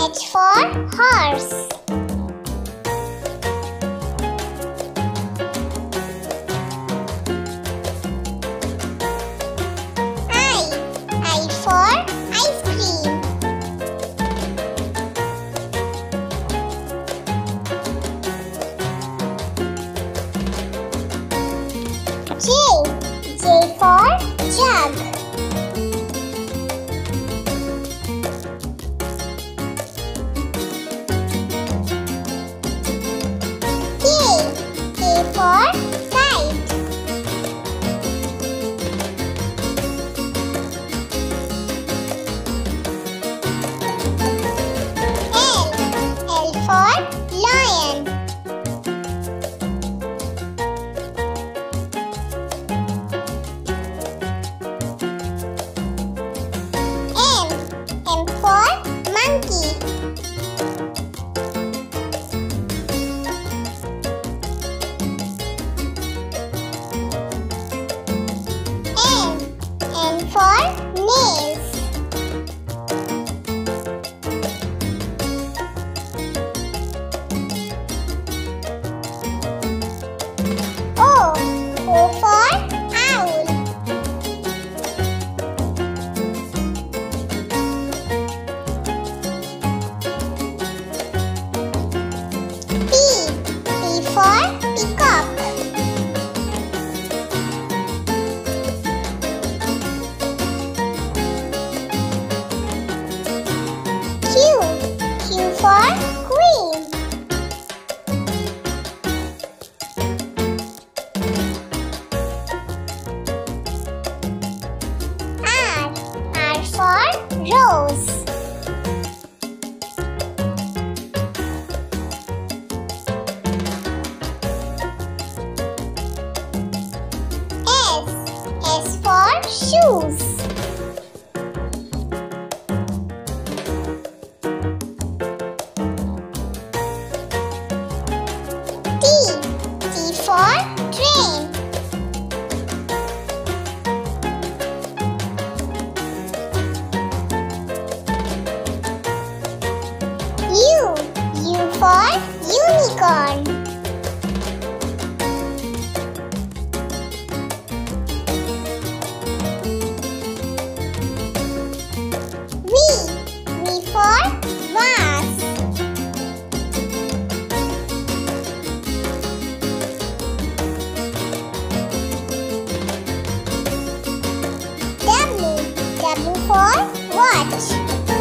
H for horse. I for ice cream. J for jug. K for kite. L for lion. M for monkey. N for nails. O for owl. P for peacock. Q for queen. R for rose. S for shoes. T for train. U for unicorn. V for vase. W for watch.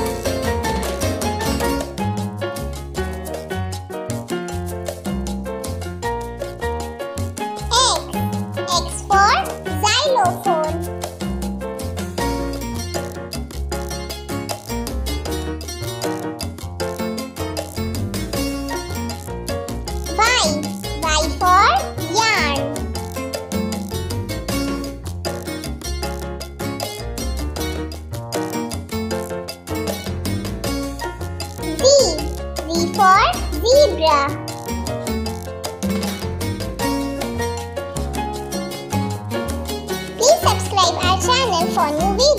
X for xylophone. Y for yarn. Z for zebra. Please subscribe our channel for new videos.